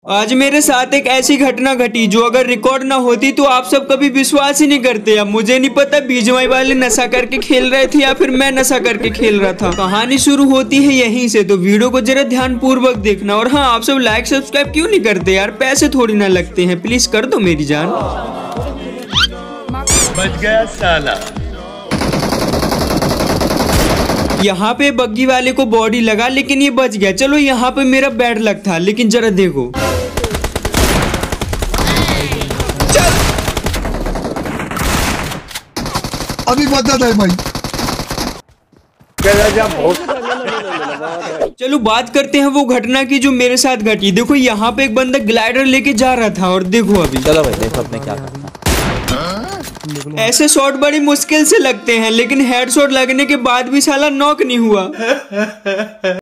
आज मेरे साथ एक ऐसी घटना घटी जो अगर रिकॉर्ड ना होती तो आप सब कभी विश्वास ही नहीं करते। अब मुझे नहीं पता बीजेएमआई वाले नशा करके खेल रहे थे या फिर मैं नशा करके खेल रहा था। कहानी शुरू होती है यहीं से, तो वीडियो को जरा ध्यान पूर्वक देखना। और हाँ, आप सब लाइक सब्सक्राइब क्यों नहीं करते यार, पैसे थोड़ी ना लगते हैं, प्लीज कर दो मेरी जान। बच गया साला। यहाँ पे बग्गी वाले को बॉडी लगा लेकिन ये बच गया। चलो यहाँ पे मेरा बैड लक था, लेकिन जरा देखो अभी बचा था भाई। चलो बात करते हैं वो घटना की जो मेरे साथ घटी। देखो यहाँ पे एक बंदा ग्लाइडर लेके जा रहा था और देखो अभी, चलो भाई देखो अपने क्या करना। ऐसे शॉट बड़ी मुश्किल से लगते हैं, लेकिन हेडशॉट लगने के बाद भी साला नॉक नहीं हुआ।